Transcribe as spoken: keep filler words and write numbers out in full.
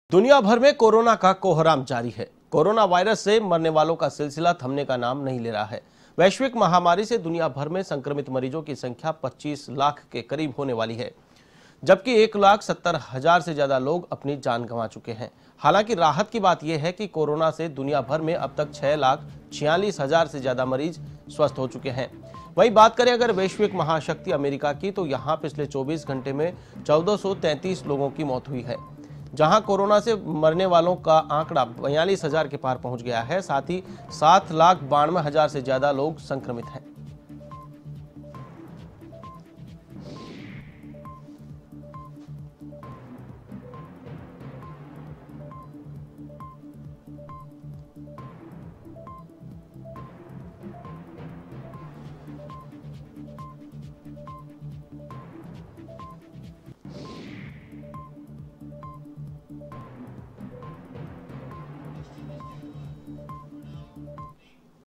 दुनिया भर में कोरोना का कोहराम जारी है। कोरोना वायरस से मरने वालों का सिलसिला थमने का नाम नहीं ले रहा है। वैश्विक महामारी से दुनिया भर में संक्रमित मरीजों की संख्या पच्चीस लाख के करीब होने वाली है, जबकि एक लाख सत्तर हजार से ज्यादा लोग अपनी जान गंवा चुके हैं। हालांकि राहत की बात यह है कि कोरोना से दुनिया भर में अब तक छह लाख छियालीस हजार से ज्यादा मरीज स्वस्थ हो चुके हैं। वही बात करें अगर वैश्विक महाशक्ति अमेरिका की, तो यहाँ पिछले चौबीस घंटे में चौदह सौ तैंतीस लोगों की मौत हुई है, जहां कोरोना से मरने वालों का आंकड़ा बयालीस हजार के पार पहुंच गया है। साथ ही सात लाख बानवे हजार से ज्यादा लोग संक्रमित हैं।